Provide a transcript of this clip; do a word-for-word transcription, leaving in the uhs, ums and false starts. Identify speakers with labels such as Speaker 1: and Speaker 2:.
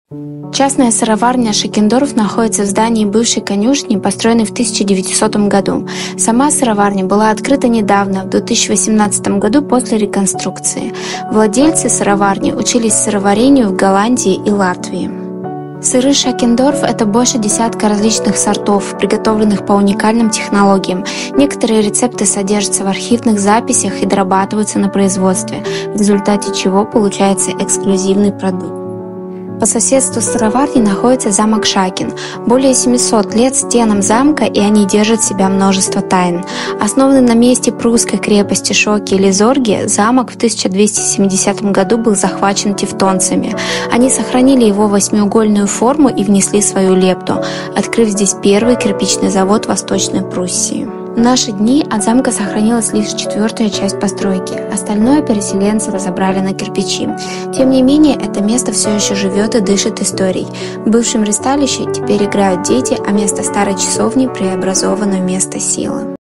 Speaker 1: Частная сыроварня Шекендорф находится в здании бывшей конюшни, построенной в тысяча девятисотом году. Сама сыроварня была открыта недавно, в две тысячи восемнадцатом году после реконструкции. Владельцы сыроварни учились сыроварению в Голландии и Латвии. Сыры Шекендорф – это больше десятка различных сортов, приготовленных по уникальным технологиям. Некоторые рецепты содержатся в архивных записях и дорабатываются на производстве, в результате чего получается эксклюзивный продукт. По соседству с сыроварней находится замок Шакин. Более семисот лет стенам замка, и они держат в себе множество тайн. Основанный на месте прусской крепости Шоки или Зорге, замок в тысяча двести семидесятом году был захвачен тевтонцами. Они сохранили его восьмиугольную форму и внесли свою лепту, открыв здесь первый кирпичный завод Восточной Пруссии. В наши дни от замка сохранилась лишь четвертая часть постройки, остальное переселенцы разобрали на кирпичи. Тем не менее, это место все еще живет и дышит историей. В бывшем ристалище теперь играют дети, а место старой часовни преобразовано в место силы.